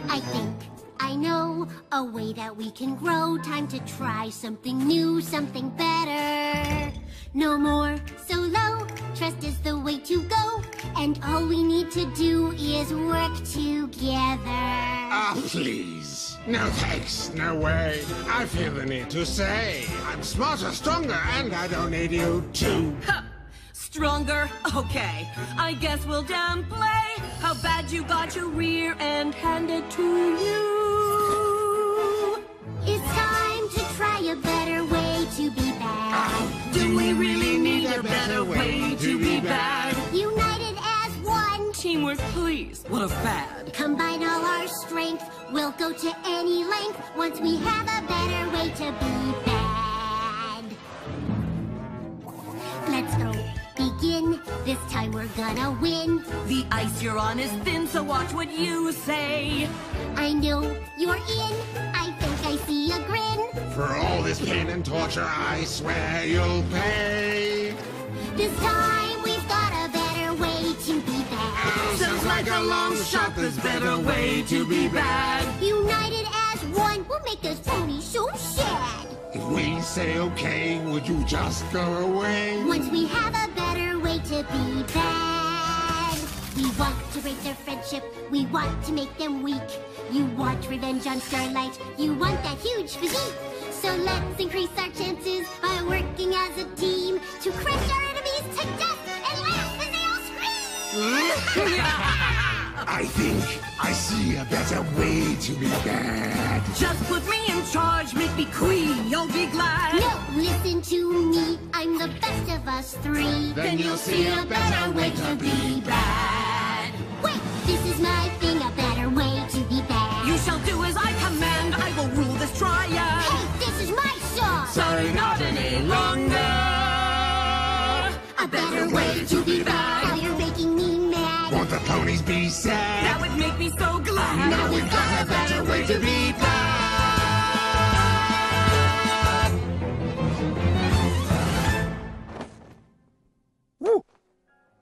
I think I know a way that we can grow. Time to try something new, something better. No more solo, trust is the way to go. And all we need to do is work together. Ah, please. No thanks, no way. I feel the need to say I'm smarter, stronger, and I don't need you too. Stronger? Okay. I guess we'll downplay how bad you got your rear end handed to you. It's time to try a better way to be bad. Do we really need a better way to be bad? United as one. Teamwork, please. What a fad. Combine all our strength. We'll go to any length once we have a better way to be bad. Let's go. Begin. This time we're gonna win. The ice you're on is thin, so watch what you say. I know you're in. I think I see a grin. For all this pain and torture, I swear you'll pay. This time we've got a better way to be bad. Sounds like a long shot, there's better way to be bad. United as one will make us ponies so sad. If we say okay, would you just go away? Once we have a better way to be bad. We want to break their friendship. We want to make them weak. You want revenge on Starlight. You want that huge physique. So let's increase our chances by working as a team to crush our enemies to death and laugh as they all scream. I think I see a better way to be bad. Just put me in charge, make me queen, you'll be glad. No, listen to me. I'm the best of us three. Then you'll see a better way to be bad. Wait, this is my thing, a better way to be bad. You shall do as I command, I will rule this triad. Hey, this is my song. Sorry, not any longer. A better way to be bad. Now you're making me mad. Won't the ponies be sad? That would make me so glad. Now we've got a better